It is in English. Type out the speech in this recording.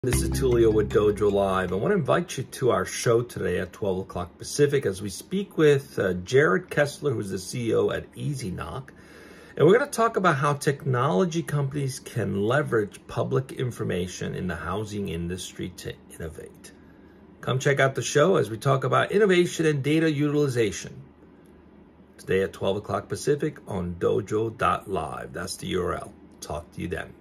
This is Tullio with Dojo Live. I want to invite you to our show today at 12 o'clock Pacific as we speak with Jarred Kessler, who's the CEO at Easyknock. And we're going to talk about how technology companies can leverage public information in the housing industry to innovate. Come check out the show as we talk about innovation and data utilization. Today at 12 o'clock Pacific on dojo.live. That's the URL. Talk to you then.